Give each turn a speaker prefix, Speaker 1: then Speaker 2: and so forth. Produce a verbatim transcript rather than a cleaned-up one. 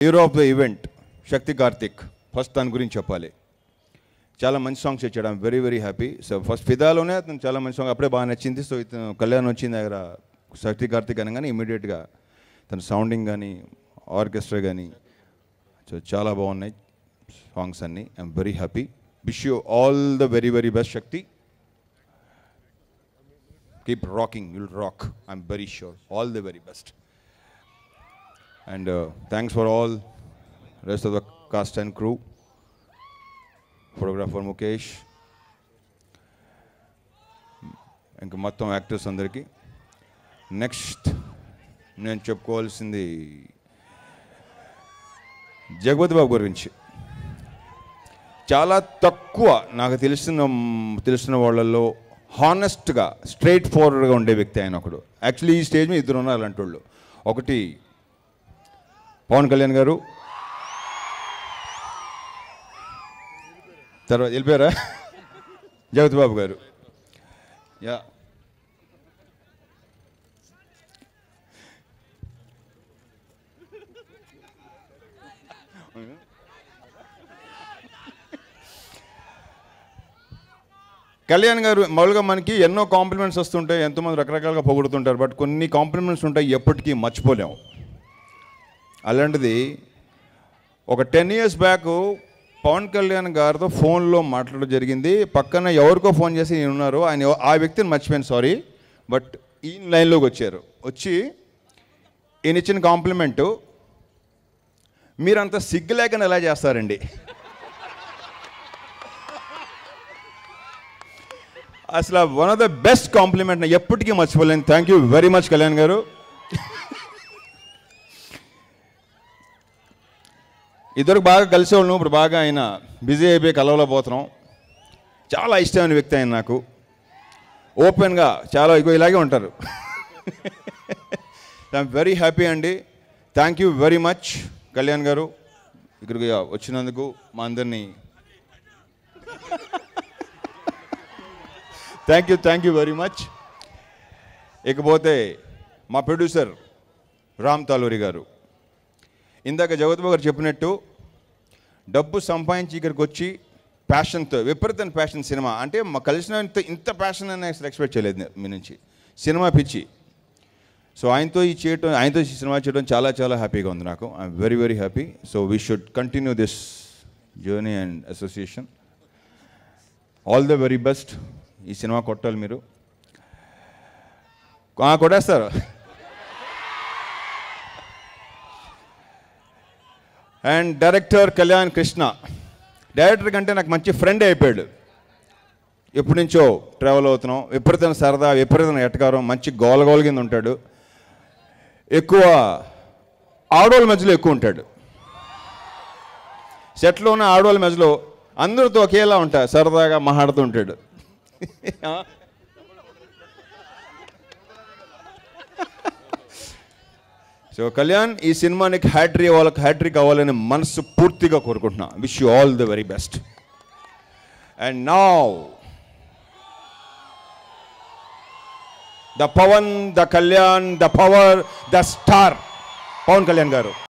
Speaker 1: Hero of the event Shakti Karthik. First దాని గురించి చెప్పాలి. చాలా మంచి సాంగ్స్ ఇచ్చాడు. I'm very very happy. So first ఫిదాలోనే అతను చాలా మంచి సాంగ్ అప్పుడే బాగా నచ్చింది. సో ఇతను కళ్యాణ్ వచ్చిన దగ్గర శక్తి కార్తిక్ అనగానే ఇమీడియట్గా తన సౌండింగ్ కానీ ఆర్కెస్ట్రా కానీ సో చాలా బాగున్నాయి సాంగ్స్ అన్నీ. I'm very happy. Wish you all the very very best Shakti. Keep rocking, you'll rock. I'm very sure. All the very best. And thanks for all rest of the cast and crew. Photographer Mukesh, ఇంకా మొత్తం actors అందరికీ. Next నేను చెప్పుకోవాల్సింది జగపతి బాబు గురించి. చాలా తక్కువ నాకు తెలిసిన తెలిసిన వాళ్ళల్లో హానెస్ట్గా స్ట్రైట్ ఫార్వర్డ్గా ఉండే వ్యక్తి ఆయన ఒకడు. యాక్చువల్లీ ఈ స్టేజ్ మీద ఇద్దరు ఉన్నారు అలాంటి వాళ్ళు. ఒకటి పవన్ కళ్యాణ్ గారు, తర్వాత వెళ్ళిపోయారా జగపతి బాబు గారు. యా కళ్యాణ్ గారు మామూలుగా మనకి ఎన్నో కాంప్లిమెంట్స్ వస్తుంటాయి, ఎంతోమంది రకరకాలుగా పొగుడుతుంటారు. బట్ కొన్ని కాంప్లిమెంట్స్ ఉంటాయి ఎప్పటికీ మర్చిపోలేము. అలాంటిది ఒక ten years back Pawan Kalyan గారితో ఫోన్లో మాట్లాడడం జరిగింది. పక్కన ఎవరికో ఫోన్ చేసి నేను ఉన్నారు, ఆయన ఆ వ్యక్తిని మర్చిపోయాను సారీ. బట్ ఈ లైన్లోకి వచ్చారు. వచ్చి ఈయన ఇచ్చిన కాంప్లిమెంటు, మీరంత సిగ్గు లేకుండా ఎలా చేస్తారండి. అసలు one of the best compliment నా ఎప్పటికీ మర్చిపోలేను. Thank you very much Kalyan garu. ఇద్దరు బాగా కలిసేవాళ్ళం. ఇప్పుడు బాగా ఆయన బిజీ అయిపోయి కలవలో పోతున్నాం. చాలా ఇష్టమైన వ్యక్తి ఆయన నాకు. ఓపెన్గా చాలా ఇగో ఇలాగే ఉంటారు. ఐఎమ్ వెరీ హ్యాపీ అండి. Thank you very much Kalyan garu ఇక్కడికి వచ్చినందుకు మా అందరినీ. Thank you thank you very much. ఇకపోతే మా ప్రొడ్యూసర్ రామ్ తాలూరి గారు. ఇందాక జగపతి బాబు గారు చెప్పినట్టు డబ్బు సంపాదించి ఇక్కడికి వచ్చి ప్యాషన్తో, విపరీతమైన ప్యాషన్ సినిమా అంటే మా కలిసిన ఇంత ఇంత ప్యాషన్ అని అసలు ఎక్స్పెక్ట్ చేయలేదు మీ నుంచి. సినిమా పిచ్చి. సో ఆయనతో ఈ చేయటం ఆయనతో ఈ సినిమా చేయడం చాలా చాలా హ్యాపీగా ఉంది నాకు. I'm very very happy. So we should continue this journey and association. All the very best. ఈ సినిమా కొట్టాలి మీరు. కొట్టేస్తారు. And director Kalyan Krishna. Director కంటే నాకు మంచి ఫ్రెండ్ అయిపోయాడు. ఎప్పటి నుంచో ట్రావెల్ అవుతున్నాం. విపరీతమైన సరదా, విపరీతమైన ఎటకారం, మంచి గోలగోల కింద ఉంటాడు. ఎక్కువ ఆడవాళ్ళ మధ్యలో ఎక్కువ ఉంటాడు. సెట్లో ఉన్న ఆడవాళ్ళ మధ్యలో అందరితో ఒకేలా ఉంటాడు, సరదాగా మాట్లాడుతూ ఉంటాడు. సో కళ్యాణ్, ఈ సినిమానికి హ్యాట్రీ వాళ్ళకి హ్యాట్రీ కావాలని మనసు పూర్తిగా కోరుకుంటున్నా. Wish you all the very best. And now the Pawan, the Kalyan, the power, the star Pawan Kalyan గారు.